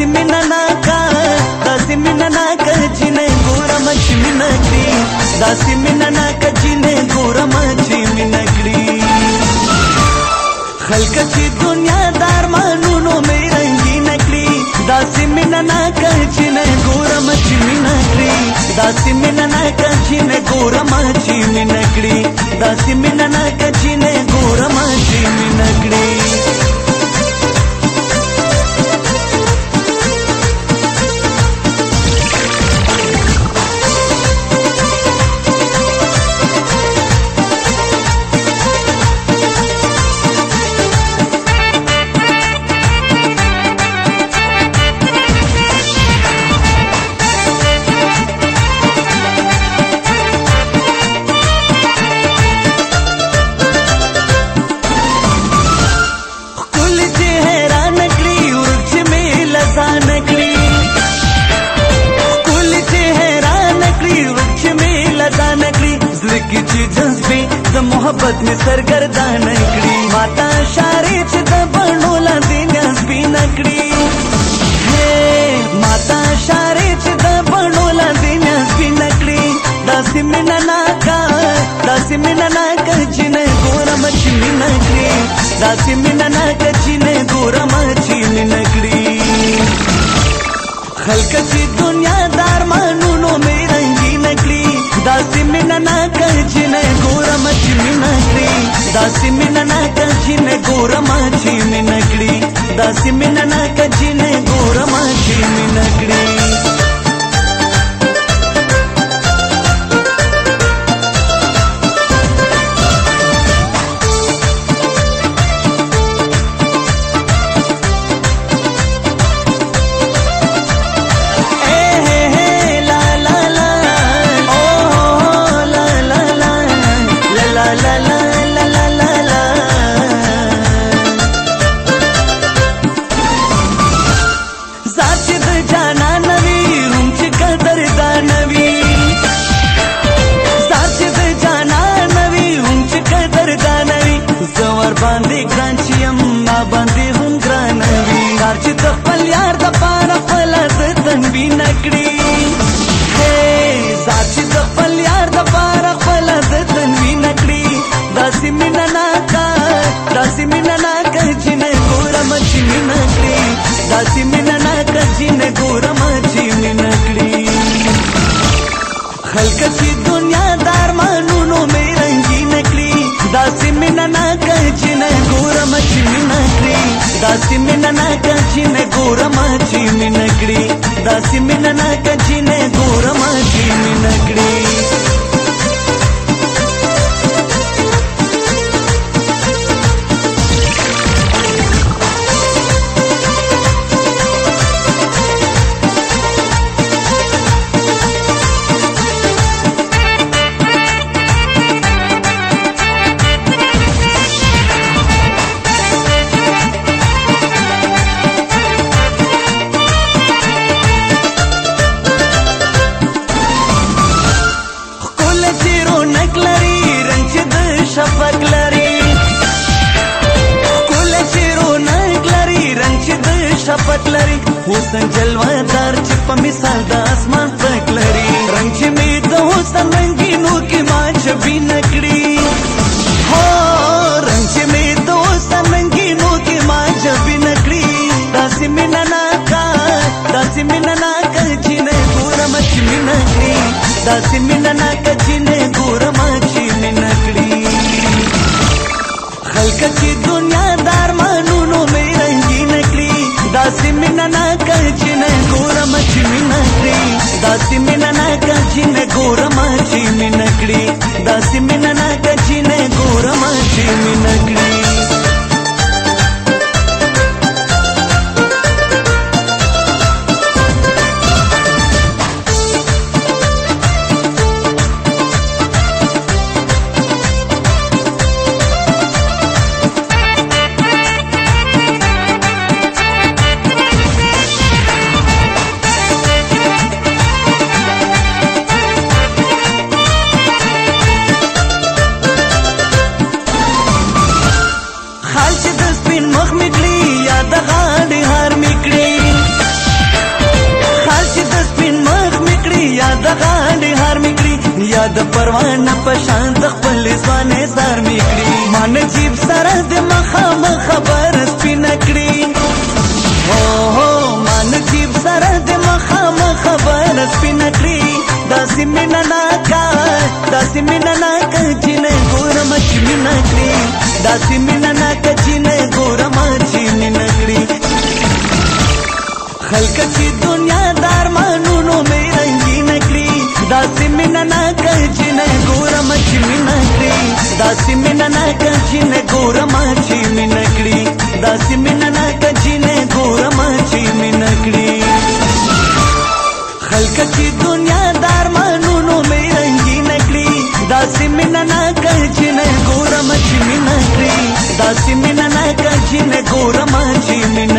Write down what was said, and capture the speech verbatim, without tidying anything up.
مینا ناکا داسې مینا ناکا جینې ګورم چې مینا کړي داسې مینا ناکا جینې ګورم چې مینا کړي خلک چې دنیا دار مانونو مې رنګین کړي داسې مینا ناکا جینې ګورم چې مینا کړي داسې مینا ناکا جینې ګورم چې مینا کړي داسې مینا ناکا جینې ګورم چې مینا کړي محبت می سرګردان کړي ماتا شارې چې د بڼو لاندې نیازبي نه کړي ماتا شارې چې د بڼو لاندې نیازبي نه کړي داسې مینه ناکا داسې مینه ناکا چې نه ګورم چې مینه کړي داسې مینه ناکا چې نه ګورم چې مینه کړي خلک چې دنیا دار مانونو مې رنګین کړي داسې مینه ناکا چې نه ګورم چې مینه کړي داسې مینه ناکا چې نه ګورم چې مینه کړي داسې مینه ناکا چې نه ګورم چې مینه کړي باندې ګران چې یم ما باندې هم ګرانوي کار چې د خپل یار د پاره خپل د تنوي نه کړي ذات چې د خپل یار د پاره خپل د تنوي نه کړي داسې مینه ناکا داسې مینه ناکا چې نه ګورم چې مینه کړي داسې مینه ناکا چې نه ګورم چې مینه کړي خلک چې دنیا دار مانونو مې رنګین کړي داسې مینه ناکا چې نه ګورم چې مینه کړي داسې مینه ناکا چې نه ګورم چې مینه کړي داسې مینه ناکا چې نه ګورم چې مینه کړي شفق لري کول چیرو نګ لري رنگ چې د شفق لري حسن جلوه دار چې په مثال د اسمان پک لري رنگ چې می د حسن رنگینو کې ما چبي نکړي هو رنگ چې می د حسن رنگینو کې ما چبي نکړي داسې مینا ناکا داسې مینا ناکا چې نه ګورم چې مینا کړي داسې مینا ناکا چې نه ګورم چې مینا کړي خلک چې دنیا دار مانونو مې رنګین کړي داسې مینه ناکا چې نه ګورم چې مینه کړي داسې مینه ناکا چې نه ګورم چې مینه کړي داسې مینه ناکا چې نه ګورم چې مینه کړي د پروانه په شان د خپل ځوانې زار میکړي مان جیب سره د مخامخ خبر سپین کړي هو هو مان جیب سره د مخامخ خبر سپین کړي داسې مینا ناکا داسې مینا ناکا چې نه ګورم چې مینا کړي داسې مینا ناکا چې نه ګورم چې مینا کړي خلک چې دنیا دار مانونو مې رنګین کړي داسې مینا ناکا چې نه ګورم چې مینا کړي داسې مینا ناکا چې نه ګورم چې مینا کړي داسې مینا ناکا چې نه ګورم چې مینا کړي خلک چې دنیا دار مانونو مې رنګین کړي داسې مینا ناکا چې نه ګورم چې مینا کړي داسې مینا ناکا چې نه ګورم چې مینا